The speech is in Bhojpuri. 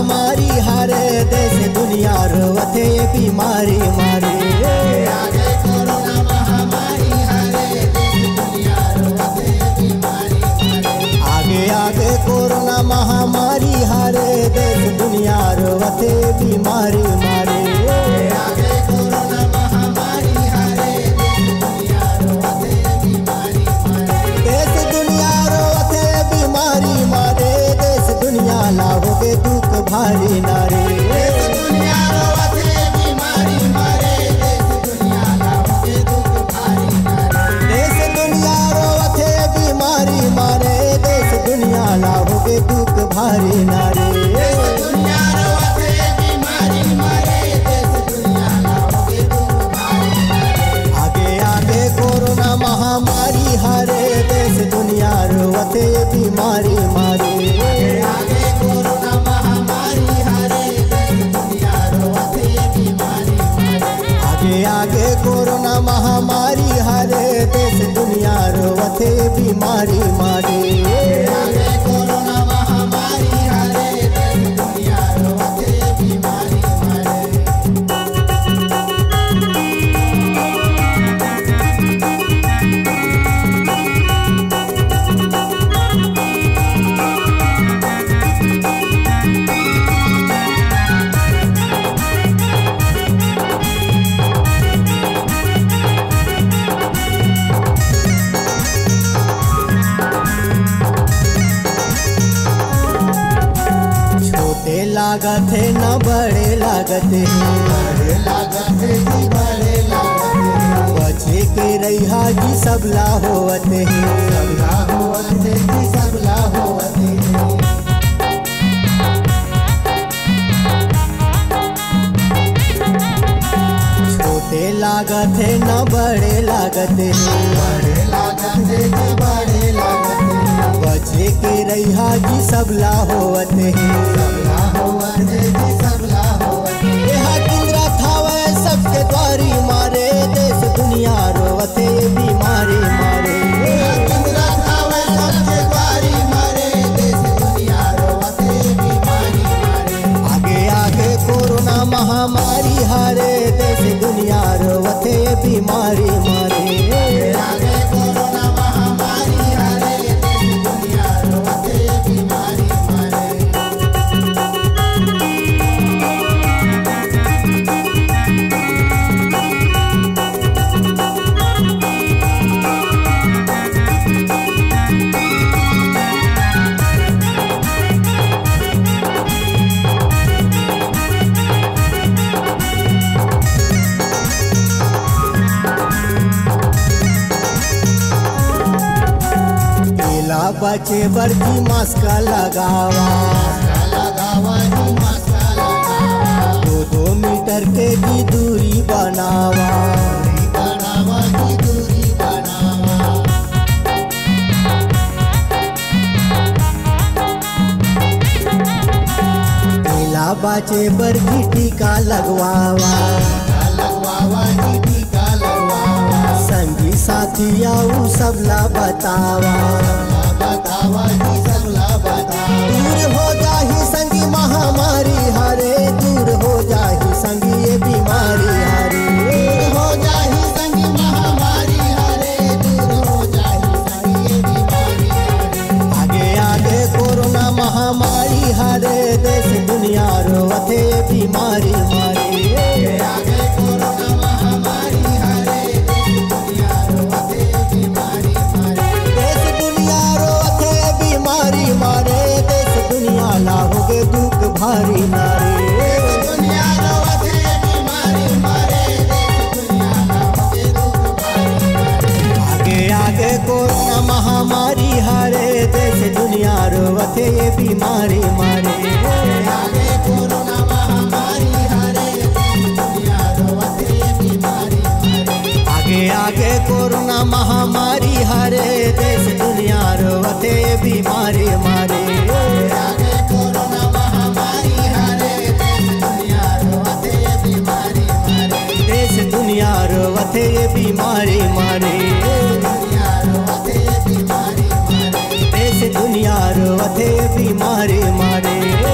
महामारी हरे देश दुनिया रोवते बीमारी मारे। आगे कोरोना महामारी हरे देश दुनिया रोवते बीमारी मारे। आगे आगे कोरोना महामारी हरे देश दुनिया रोवते बीमारी मारे। आगे कोरोना महामारी हरे देश दुनिया रोवते बीमारी मारे। देश दुनिया रोवते बीमारी मारे। देश दुनिया लाहोगे दुख भारी नारे। देश दुनिया रोवते बीमारी मारे। देश दुनिया लाहोगे दुख भारी नारे। देश दुनिया रोवते बीमारी मारे। देश दुनिया लाहोगे दुख भारी नारे। देश दुनिया रोवते बीमारी मारे। देश दुनिया लाहोगे दुख भारी नारे। आगे आगे कोरोना महामारी हरे देश दुनिया रोवते बीमारी मारे। आगे कोरोना महामारी हरे देश दुनिया रोवते बीमारी मारे। आगे आगे कोरोना महामारी हरे देश दुनिया रोवते बीमारी मारे। आगे कोरोना महामारी हरे देश दुनिया रोवते बीमारी मारे। छोटे लागत है न बड़े लागत है। बड़े लागत है जी बड़े लागत है। बचे के रहा जी सबला होवत है। सबला होवत है जी सबला होवत है। छोटे लागत है न बड़े लागत है। बड़े लागत है जी बड़े लागत है। बचे के रहा जी सबला होवत है। सबला होवत है जी सबला होवत है। यहाँ किंद्रा थावे सबके द्वारी मारे। देश दुनिया रोवते बीमारी मारे। इंदिरा खावे सबके द्वारी मारे। देश दुनिया रोवते बीमारी मारे। आगे आगे कोरोना महामारी हरे देश दुनिया रोवते बीमारी मारे। आगे कोरोना महामारी हरे देश दुनिया रोवते बीमारी मारे। केला बचे वर्दी मास्क लगावा। मास्का लगावा जी मास्का लगावा। 2 मीटर के की दूरी बनावा। दूरी बनावा जी दूरी बनावा। केला बचे वर्दी टीका लगवावा। टीका लगवावा जी टीका लगवावा। संगी साथी आऊ सबला बतावा। सबला बतावा जी सबला बतावा। दूर हो जाही संगी महामारी हरे। दूर हो जाही संगी ये बीमारी हरे। दूर हो जाही संगी महामारी हरे। दूर हो जाही संगी ये बीमारी हरे। आगे आगे कोरोना महामारी हरे देश दुनिया रोवते बीमारी मारे। आगे कोरोना महामारी हरे देश दुनिया रोवते बीमारी मारे। देश दुनिया रोवते बीमारी मारे। देश दुनिया लाहोगे दुख भारी नारे। देश दुनिया रोवते बीमारी मारे। देश दुनिया लाहोगे दुख भारी मारे। आगे आगे कोरोना महामारी हरे देश दुनिया रोवते बीमारी मारे। आगे कोरोना महामारी हरे देश दुनिया रोवते बीमारी मारे। आगे आगे कोरोना महामारी हरे देश दुनिया रोवते बीमारी मारे। आगे कोरोना महामारी हरे देश दुनिया रोवते बीमारी मारे। देश दुनिया रोवते बीमारी मारे। दुनिया रोवते बीमारी मारे। देश दुनिया रोवते बीमारी मारे।